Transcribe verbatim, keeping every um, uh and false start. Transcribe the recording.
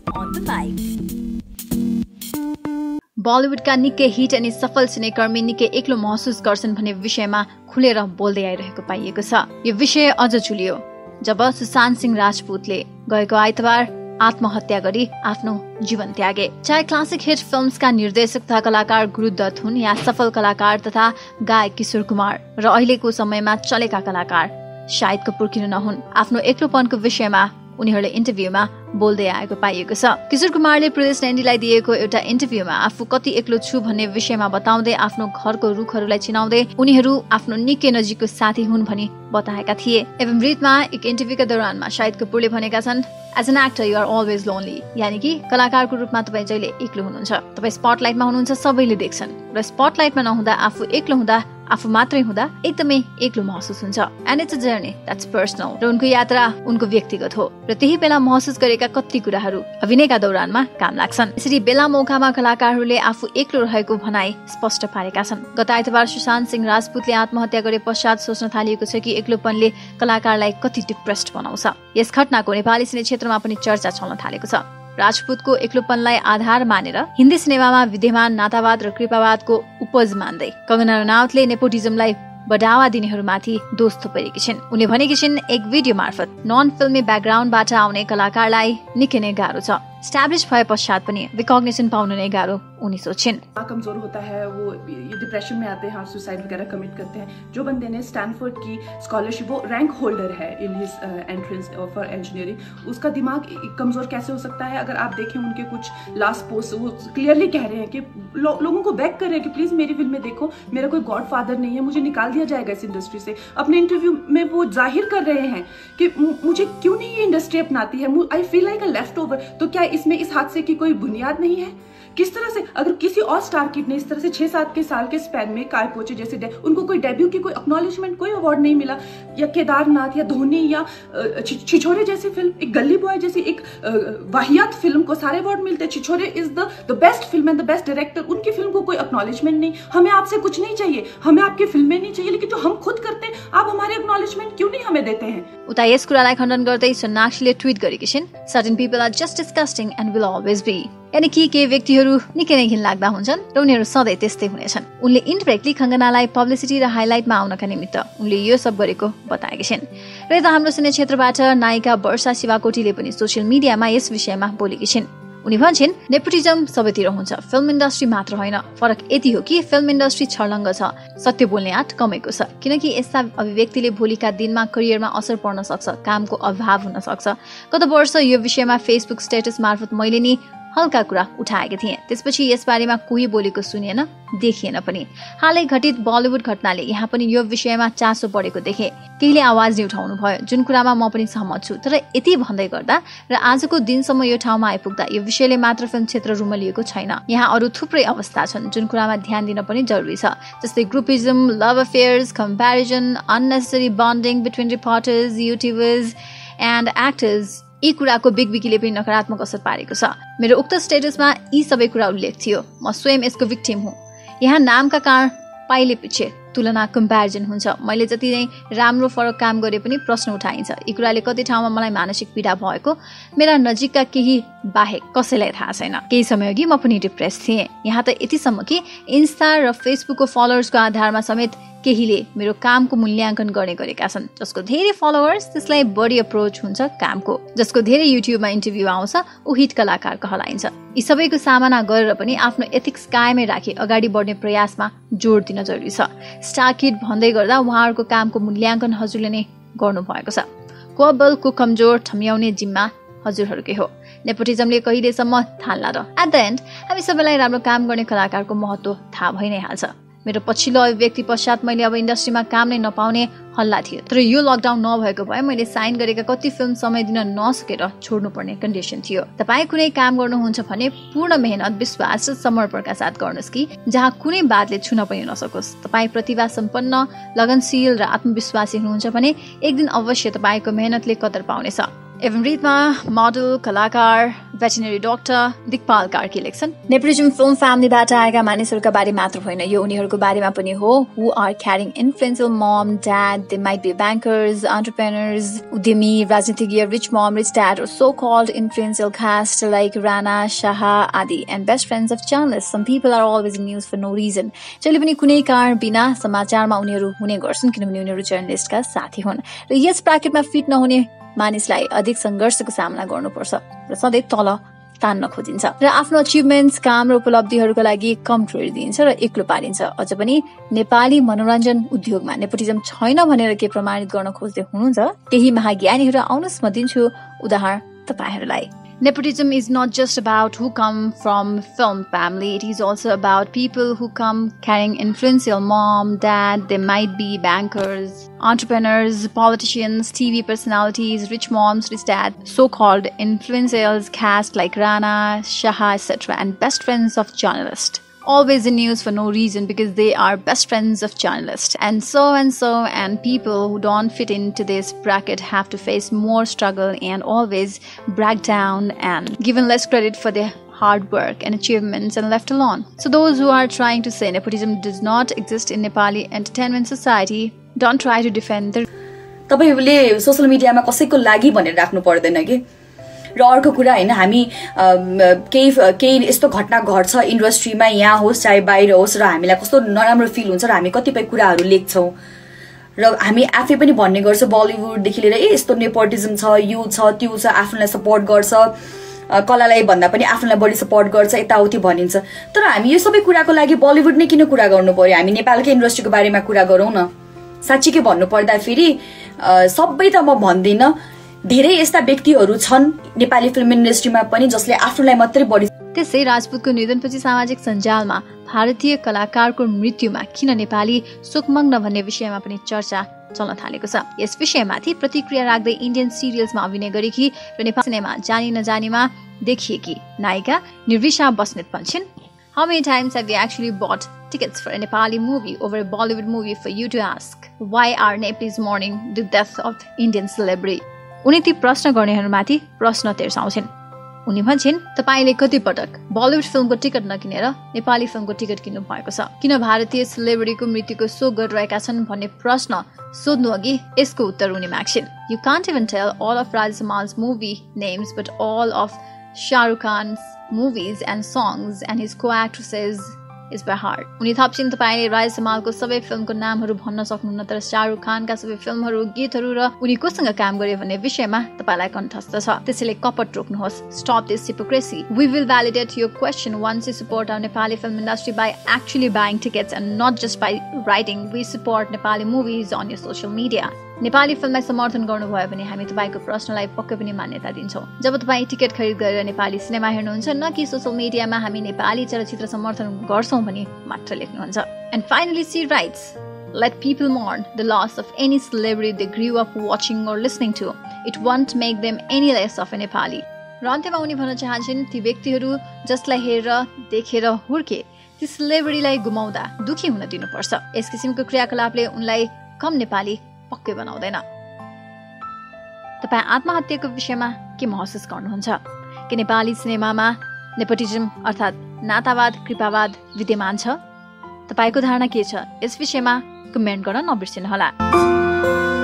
on the mic. बलिउडका निकै hit अनि सफल सिनेकर्मी निकै एक्लो महसुस गर्छन् भन्ने विषयमा खुलेर बोल्दै आइरहेको पाइएको छ। यो विषय अझ चुलियो जब सुशान्त सिंह राजपूतले गएको आइतबार आत्महत्या गरी आफ्नो जीवन त्यागे। चाहे क्लासिक हिट फिल्म्सका निर्देशक तथा कलाकार गुरुदत्त हुन् या सफल कलाकार तथा गायक किशोर कुमार र अहिलेको समयमा चलेका कलाकार शाहिद कपूर किन नहुन्, आफ्नो एक्लोपनको विषयमा उनीहरूले इन्टरभ्यूमा बोल्दै आएको पाइएको छ। किशोर कुमारले प्रदेश नाइन्टीलाई दिएको एउटा इन्टरभ्यूमा आफू कति एक्लो छु भन्ने विषयमा बताउँदै आफ्नो घरको रुखहरूलाई चिनाउँदै उनीहरू आफ्नो निकै नजिकको साथी हुन् भनी बताएका थिए। एवं रीतमा एक इन्टरभ्यूका दौरानमा शाहिद कपूरले भनेका छन्, as an actor you are always lonely, यानि कि कलाकारको रूपमा तपाईँ जहिले एक्लो हुनुहुन्छ। तपाईँ स्पटलाइटमा हुनुहुन्छ, सबैले देख्छन्, र स्पटलाइटमा नहुँदा आफू एक्लो हुँदा आफू मात्रै हुँदा एकदमै एक्लो महसुस हुन्छ। And it's a journey that's personal. र उनको यात्रा उनको व्यक्तिगत हो र त्यही बेला महसुस गरेका कति कुराहरू अभिनयका दौरानमा काम लाग्छन्। यसरी बेला मौकामा कलाकारहरूले आफू एक्लो रहेको भनाई स्पष्ट पारेका छन्। गत आइतबार सुशान्त सिंह राजपूतले आत्महत्या गरे पश्चात सोच्न थालिएको छ कि एक्लोपनले कलाकारलाई कति डिप्रेस्ड बनाउँछ। यस घटनाको नेपाली सिने क्षेत्रमा पनि चर्चा चल्न थालेको छ। राजपूतको एक्लोपनलाई आधार मानेर हिन्दी सिनेमामा विद्यमान नातावाद र कृपावादको उपज मान्दै कंगना रनौतले नेपोटिजमलाई बढावा दिनेहरूमाथि दोष थोपेकी छिन्। उनले भनेकी छिन्, एक भिडियो मार्फत नन फिल्मी ब्याकग्राउन्डबाट आउने कलाकारलाई निकै नै गाह्रो छ। स्टैब्लिश भए पश्चात पनि रिकॉग्निशन पाउन नै गाह्रो उनी सोचिन्। कमजोर होता है, वो ये डिप्रेशन में आते हैं और सुसाइड वगैरह कमिट करते हैं। जो बंदे ने स्टैनफोर्ड की स्कॉलरशिप, वो रैंक होल्डर है in his entrance for engineering, उसका दिमाग कमजोर कैसे हो सकता है? अगर आप देखें उनके कुछ लास्ट पोस्ट, वो क्लियरली कह रहे हैं कि लो, लोगों को बैक कर रहे हैं कि प्लीज मेरी फिल्म में देखो, मेरा कोई गॉड फादर नहीं है, मुझे निकाल दिया जाएगा इस इंडस्ट्री से। अपने इंटरव्यू में वो जाहिर कर रहे हैं कि मुझे क्यों नहीं ये इंडस्ट्री अपनाती है, I feel like a left over. तो क्या इसमें इस हादसे की कोई बुनियाद नहीं है? किस तरह से अगर किसी और स्टार किड ने इस तरह से छह सात के साल के स्पैन में काय पोचे जैसे उनको कोई डेब्यू की कोई एक्नॉलेजमेंट, कोई अवार्ड नहीं मिला, या केदारनाथ या धोनी या छिछोरे जैसी फिल्म, एक गली बॉय जैसी एक वाहियात फिल्म को सारे अवार्ड मिलते हैं। Chhichhore is the the best film and the best director, उनकी फिल्म को कोई एक्नॉलेजमेंट नहीं। हमें आपसे कुछ नहीं चाहिए, हमें आपकी फिल्में नहीं चाहिए, लेकिन जो हम खुद करते हैं आप हमारे एक्नॉलेजमेंट क्यों नहीं हमें देते हैं? उता यस कुरालाई खण्डन गर्दै सोनाक्षीले ट्वीट गरेकी छिन्, certain people are just disgusting and will always be. यानी कि के व्यक्तिहरू निकै नै घिनलाग्दा हुन्छन् र उनीहरू सधैँ त्यस्तै हुनेछन्। उनले इन्डिरेक्टली खङ्गनालाई पब्लिसिटी र हाइलाइटमा आउनका निमित्त उनले यो सब गरेको बताएकी छिन्। र यता हाम्रो सिने क्षेत्रबाट नायिका वर्षा शिवाकोटीले पनि सोसियल मिडियामा यस विषयमा बोलेकी छिन्। उनी भन्छन्, नेपोटिजम सबैतिर हुन्छ, फिल्म इन्डस्ट्री मात्र होइन। फरक यति हो कि फिल्म इन्डस्ट्री छर्लङ्ग छ, सत्य बोल्ने आँट कमेको छ। किनकि यस्ता अभिव्यक्तिले भोलिका दिनमा करियरमा असर पर्न सक्छ, कामको अभाव हुन सक्छ। गत वर्ष यो विषयमा फेसबुक स्टेटस मार्फत मैले नि हल्का कुरा उठाएकी थिएँ। त्यसपछि यसबारेमा कोही बोलेको सुनिएन, देखिएन पनि। हालै घटित बलिउड घटनाले यहाँ पनि यो विषयमा चासो बढेको देखे। केहीले आवाज नै उठाउनु भयो, जुन कुरामा म पनि सहमत छु। तर यति भन्दै गर्दा र आजको दिनसम्म यो ठाउँमा आइपुग्दा यो विषयले मात्र फिल्म क्षेत्र रुमलिएको छैन। यहाँ अरू थुप्रै अवस्था छन् जुन कुरामा ध्यान दिन पनि जरुरी छ, जस्तै groupism, love affairs, comparison, unnecessary bonding between reporters, YouTubers and actors. यी कुराको बिगबिगीले पनि नकारात्मक असर पारेको छ। मेरो उक्त स्टेटसमा यी सबै कुरा उल्लेख थियो। म स्वयं यसको विक्टिम हुँ। यहाँ नामका कारण पाइले पछि तुलना कम्प्यारिजन हुन्छ। मैले जति नै राम्रो फरक काम गरे पनि प्रश्न उठाइन्छ। यी कुराले कति ठाउँमा मलाई मानसिक पीडा भएको मेरा नजिकका केही बाहेक कसैलाई थाहा छैन। केही समय अघि म पनि डिप्रेस थिएँ। यहाँ त यतिसम्म कि इन्स्टा र फेसबुकको फलोवर्सको आधारमा समेत केहीले मेरो कामको मूल्याङ्कन गर्ने गरेका छन्। जसको धेरै फलोवर्स त्यसलाई बढी अप्रोच हुन्छ कामको, जसको धेरै युट्युबमा इन्टरभ्यू आउँछ ऊ हिट कलाकार कहलाइन्छ। यी सबैको सामना गरेर पनि आफ्नो एथिक्स कायमै राखी अगाडि बढ्ने प्रयासमा जोड दिन जरुरी छ। स्टार किड भन्दै गर्दा उहाँहरूको कामको मूल्याङ्कन हजुरले नै गर्नुभएको छ। को बल को कमजोर ठम्याउने जिम्मा हजुरहरूकै हो। नेपोटिजमले कहिलेसम्म थाल्ला र? एट द एन्ड हामी सबैलाई राम्रो काम गर्ने कलाकारको महत्त्व थाहा भइ नै हाल्छ। मेरो पछिल्लो अभिव्यक्ति पश्चात मैले अब इन्डस्ट्रीमा काम नै नपाउने हल्ला थियो। तर यो लकडाउन नभएको भए मैले साइन गरेका कति फिल्म समय दिन नसकेर छोड्नुपर्ने कन्डिसन थियो। तपाईँ कुनै काम गर्नुहुन्छ भने पूर्ण मेहनत, विश्वास र समर्पणका साथ गर्नुहोस् कि जहाँ कुनै बातले छुन पनि नसकोस्। तपाईँ प्रतिभा सम्पन्न, लगनशील र आत्मविश्वासी हुनुहुन्छ भने एक दिन अवश्य तपाईँको मेहनतले कदर पाउनेछ। एवं रीतमा मोडल, कलाकार, भेटरिनरी डाक्टर दिक्पाल कार्की लेख्छन् नेपोटिजम फिल्म फ्यामिलीबाट आएका मानिसहरूका बारे मात्र होइन, यो उनीहरूको बारेमा पनि हो who are carrying influential mom, dad, they might be bankers, entrepreneurs, उद्यमी, राजनीतिज्ञ, rich mom, rich dad, or so called influential cast like Rana, Shaha आदि, and best friends of journalists. Some people are always in news for no reason. जहिले पनि कुनै कारण बिना समाचारमा उनीहरू हुने गर्छन् किनभने उनीहरू जर्नलिस्टका साथी हुन् र यस ब्राकेटमा फिट नहुने मानिसलाई अधिक संघर्षको सामना गर्नुपर्छ र सधैँ तल तान्न खोजिन्छ र आफ्नो अचिभमेन्ट्स, काम र उपलब्धिहरूका लागि कम क्रेडिट दिइन्छ र एक्लो पारिन्छ। अझ पनि नेपाली मनोरञ्जन उद्योगमा नेपोटिजम छैन भनेर के प्रमाणित गर्न खोज्दै हुनुहुन्छ केही महाज्ञानीहरू, आउनुहोस् म दिन्छु उदाहरण तपाईहरूलाई। Nepotism is not just about who come from film family. It is also about people who come carrying influential mom, dad. They might be bankers, entrepreneurs, politicians, T V personalities, rich moms, rich dad, so-called influencers cast like Rana, Shaha, et cetera, and best friends of journalists. Always in news for no reason because they are best friends of journalists. And so and so, and people who don't fit into this bracket have to face more struggle and always brag down and given less credit for their hard work and achievements and left alone. So those who are trying to say nepotism does not exist in Nepali entertainment society, don't try to defend the... तपाईहरुले social मिडियामा कसैको लागि भनेर राख्नु पर्दैन के। र अर्को कुरा हैन, हामी केही केही यस्तो घटना घट्छ इन्डस्ट्रीमा, यहाँ होस् चाहे बाहिर होस्, र हामीलाई कस्तो नराम्रो फिल हुन्छ र हामी कतिपय कुराहरू लेख्छौं र हामी आफै पनि भन्ने गर्छ बलिउड देखि लिएर ए यस्तो नेपोटिजम छ, यो छ, त्यो छ, आफूलाई सपोर्ट गर्छ, कलालाई भन्दा पनि आफूलाई बढी सपोर्ट गर्छ, यताउति भनिन्छ। तर हामी यो सबै कुराको लागि बलिउड नै किन कुरा गर्नु पर्यो? हामी नेपालकै इन्डस्ट्रीको बारेमा कुरा गरौँ न। साच्चै के भन्नु पर्दा फेरि सबै त म भन्दिन, धेरै यस्ता व्यक्तिहरू छन् नेपाली फिल्म इन्डस्ट्रीमा पनि जसले आफूलाई मात्रै बढी। त्यसै राजपूतको निधनपछि सामाजिक सञ्जालमा भारतीय कलाकारको मृत्युमा किन नेपाली शोकमग्न भन्ने विषयमा पनि चर्चा चल्न थालेको छ। यस विषयमाथि प्रतिक्रिया राख्दै इन्डियन सिरियल्समा अभिनय गरेकी र नेपाली सिनेमा जानी नजानीमा देखिएकी नायिका निर्विशा बस्नेत भन्छन्, How many times have you actually bought tickets for a Nepali movie over a Bollywood movie for you to ask why are Nepalese mourning the death of the Indian celebrity? उनी ती प्रश्न गर्नेहरूमाथि प्रश्न तेर्साउँछन्। उनी भन्छन्, तपाईले कति पटक बलिउड फिल्मको टिकट नकिनेर नेपाली फिल्मको टिकट किन्नु भएको छ? किन भारतीय सेलिब्रिटीको मृत्युको शोक गरिरहेका छन् भन्ने प्रश्न सोध्नु अघि यसको उत्तर उनी माग्छन्। You can't even tell all of Rajmal's movie names, but all of Shah Rukh Khan's movies and songs and his co-actresses is by heart. उनी थप्छिन्, तपाईले राजमालको सबै फिल्मको नामहरू भन्न सक्नुहुन्न, तर शाहरुख खानका सबै फिल्महरू, गीतहरू र उनी कोसँग काम गरे भन्ने विषयमा तपाईलाई कण्ठस्थ छ। त्यसैले कपट रोक्नुहोस्। Stop this hypocrisy. We will validate your question once you support our Nepali film industry by actually buying tickets and not just by writing we support Nepali movies on your social media. Nepali फिल्मलाई समर्थन गर्नुभयो भने हामी तपाईको प्रश्नलाई पक्कै पनि मान्यता दिन्छौँ। जब तपाई टिकट खरिद गरेर नेपाली सिनेमा हेर्नुहुन्छ, न कि सोशल मिडियामा हामी नेपाली चलचित्र समर्थन गर्छौं भनी मात्र लेख्नुहुन्छ। And finally she writes, let people mourn the loss of any celebrity they grew up watching or listening to. It won't make them any less of a Nepali. र अन्त्यमा उनी भन्न चाहन्छन्, ती व्यक्तिहरू जसलाई हेरेर देखेर हुर्के ती सेलिब्रिटीलाई गुमाउँदा दुखी हुन दिनुपर्छ। यस किसिमको क्रियाकलापले उनलाई कम नेपाली पक्कै बनाउँदैन। तपाई आत्महत्याको विषयमा के महसुस गर्नुहुन्छ? कि नेपाली सिनेमामा नेपोटिजम अर्थात् नातावाद, कृपावाद विद्यमान छ? तपाईको धारणा के छ? यस विषयमा कमेन्ट गर्न नबिर्सिनुहोला।